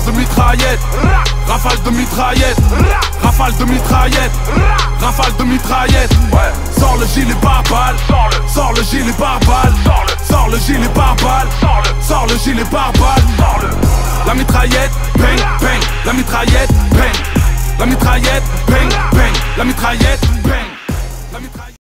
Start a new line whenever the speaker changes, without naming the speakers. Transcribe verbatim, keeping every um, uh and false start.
de mitraillette, rafale de mitraillette, rafale de mitraillette, rafale de mitraillette. Ouais. Sors le gilet pare-balles, sors le gilet pare-balles, sors le gilet pare-balles, sors le gilet pare-balles. La mitraillette, bang, bang, la mitraillette, bang, la mitraillette, bang, bang, la mitraillette, bang, la mitraillette.